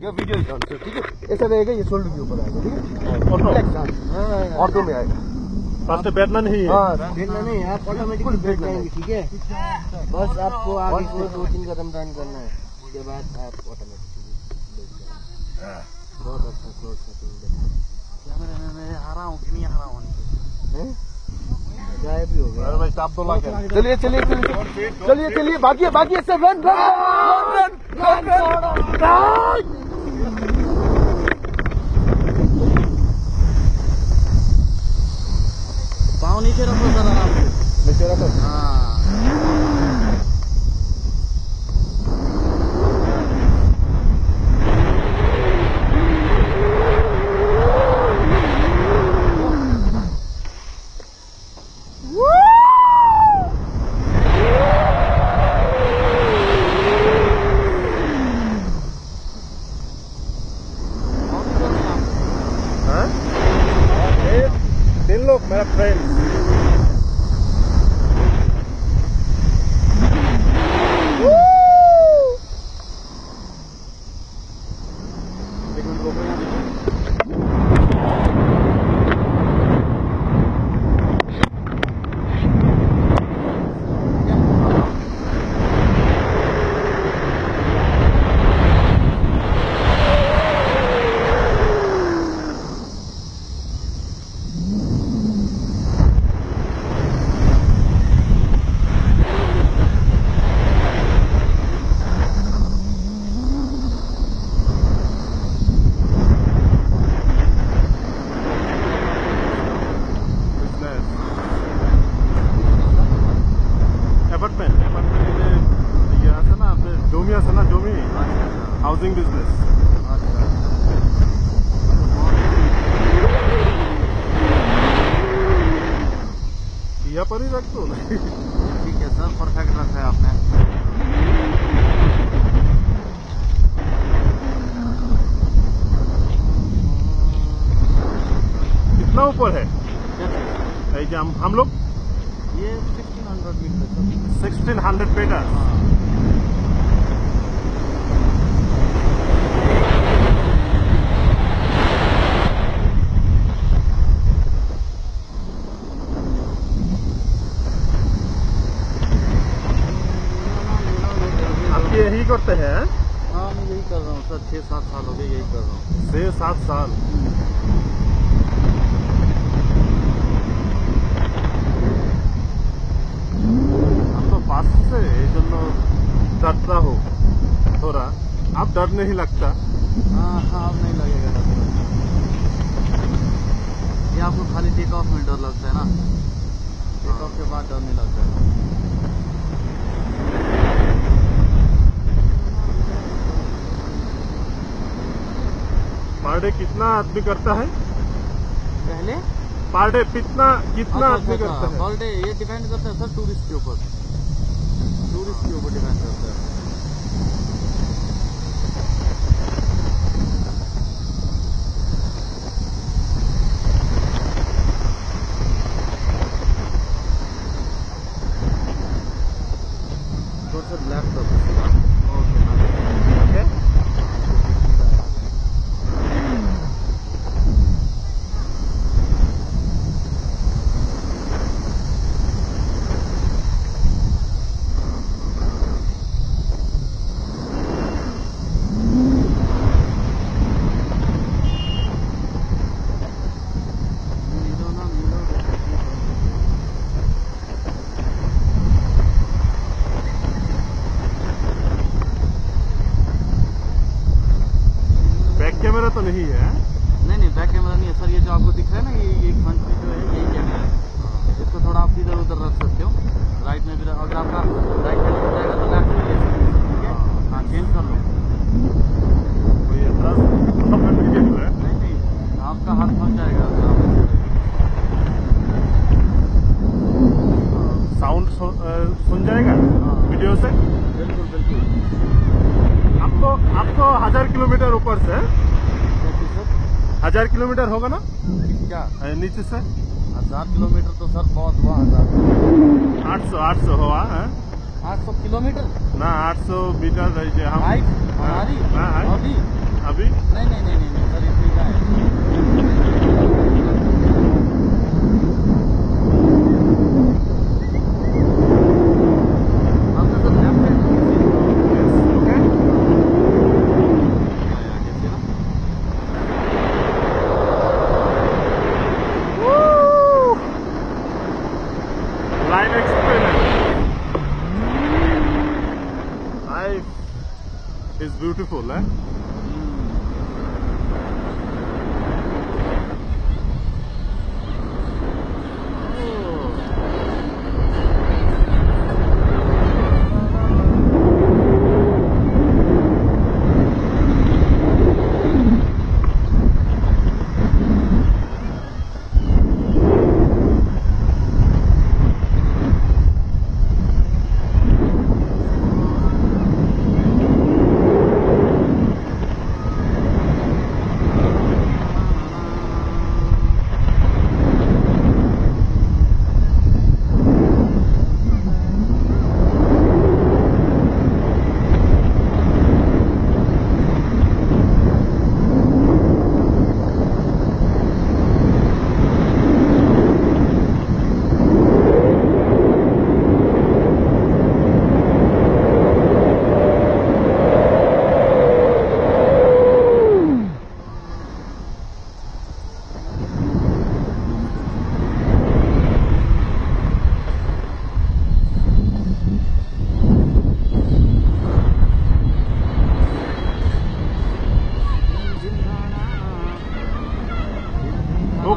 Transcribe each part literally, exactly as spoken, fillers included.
ये video on कर, ठीक है? ऐसा रहेगा, ये शोल्डर के ऊपर आएगा, ठीक है? ऑटो ऑटो में आएगा। फर्स्ट बैठना नहीं है। हाँ बैठना नहीं है, आप ऑटोमेटिकली बैठ जाएंगे, ठीक है? बस आपको आगे से दो तीन कदम टर्न करना है, उसके बाद आप ऑटोमेटिकली बैठ जाएंगे। बहुत अच्छा क्लोज सेटिंग है। कैमरे में मैं आ रहा हूँ कि नहीं आ रहा हूँ? गायब भी हो गया। अरे भाई स्टॉप तो लगा। चलिए चलिए चलिए चलिए चलिए भागिए भागिए सब run run run run run. पाँव नीचे रखो सर, आराम से नीचे रखो। हाँ तीन लोग मेरा फ्रेंड। Housing business. यहाँ पर ही रख दो। ठीक है सर, परफेक्ट रखा है आपने। कितना ऊपर है हम हम लोग? ये sixteen hundred metre sixteen hundred metre. यही करते हैं? हाँ मैं यही कर रहा हूँ सर, छः सात साल हो गए यही कर रहा हूँ। छः सात साल। हम तो पास से डरता हो थोड़ा, अब डर नहीं लगता? हाँ हाँ अब नहीं लगेगा डर। ये आपको खाली टेक ऑफ में डर लगता है ना, टेक ऑफ के बाद डर नहीं लगता है। पर डे कितना आदमी करता है? पहले पर डे कितना कितना आदमी करता है? पर डे ये डिपेंड करता है सर टूरिस्ट के ऊपर, टूरिस्ट के ऊपर डिपेंड करता है। थोड़ा सा ब्लैक कर दो। ओके कैमरा तो नहीं है? नहीं नहीं बैक कैमरा नहीं है सर, ये जो आपको दिख रहा है ना, ये एक फ्रंट में जो है यही कैमरा है। इसको थोड़ा आप इधर उधर रख सकते हो, राइट में भी, अगर आपका राइट में हो जाएगा तो लेफ्ट में ले सकते हो, ठीक है? हाँ चेंज कर लो। नहीं नहीं आपका हाथ फंस जाएगा। साउंड सुन जाएगा वीडियो से? बिल्कुल बिल्कुल। आपको आपको हजार किलोमीटर ऊपर से, हजार किलोमीटर होगा ना क्या नीचे से? हजार किलोमीटर तो सर बहुत हुआ। हजार आठ सौ आठ सौ हुआ है। आठ सौ किलोमीटर ना आठ सौ मीटर हम हाइट हमारी हाँ, अभी अभी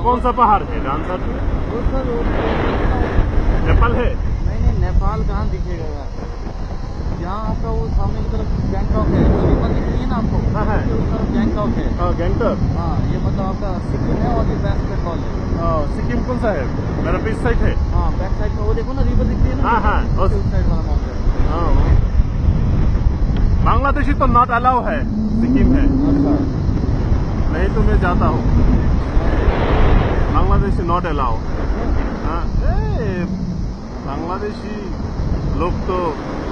कौन सा पहाड़ है डांसर? वो सर वो नेपाल है? नहीं नहीं, नेपाल कहाँ दिखेगा यार। यहाँ आपका वो सामने की तरफ गैंगटॉक है, जो रिवर दिख रही है ना आपको, हाँ है। उसके उस तरफ गैंगटॉक है। हाँ गैंगटॉक। हाँ, ये मतलब आपका सिक्किम है और ये वेस्ट बंगाल है। हाँ सिक्किम कौन सा है? मेरा बीच साइड है। हाँ, बैक साइड में वो देखो ना, रिवर दिख रही है ना। हाँ हाँ, उस साइड वाला माउंटेन। हाँ बांग्लादेशी तो नॉट अलाउ है, सिक्किम है। अच्छा, नहीं तो मैं जाता हूँ। Bangladeshi not allow. हाँ बांग्लादेशी लोग तो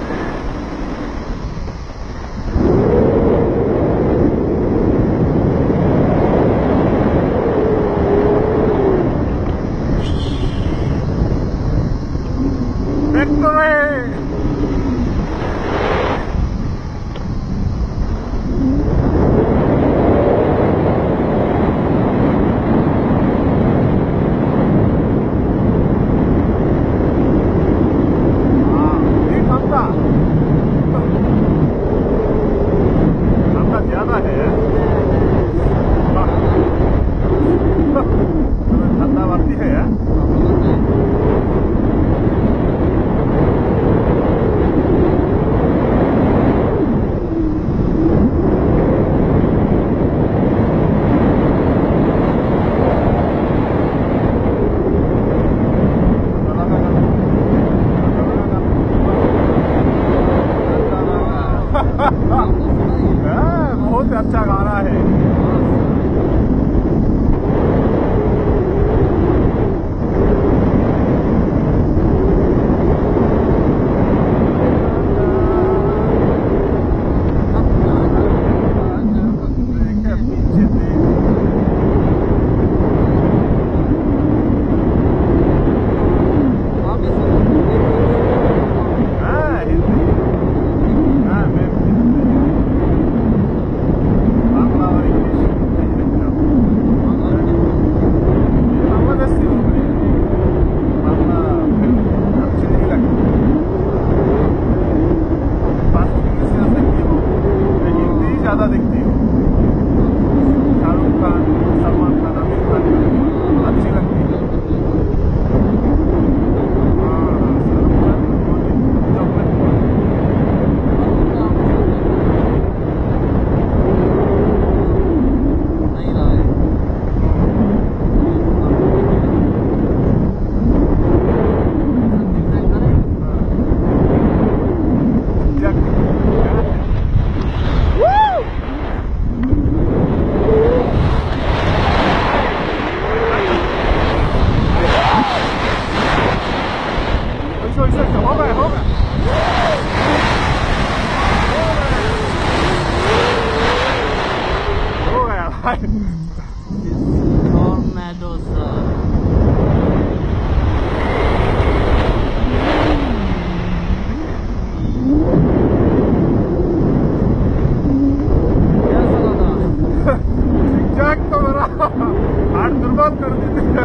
बहुत अच्छा गाना है। हाथ दुर्बल कर देते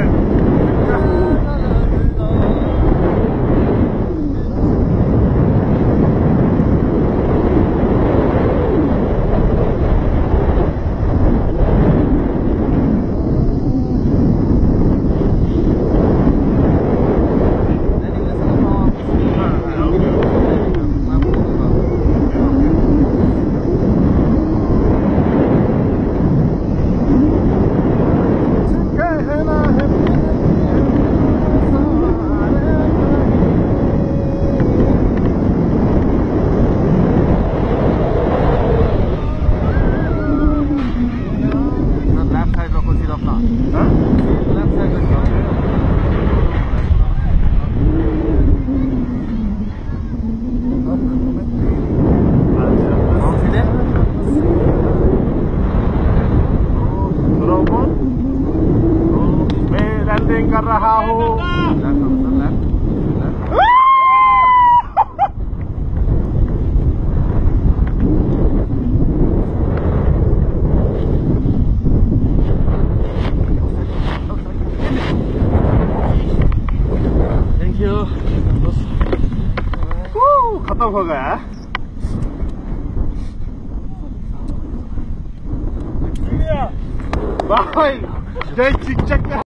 कर रहा हूँ। Thank you. खत्म हो गया। भाई जय शिक्षक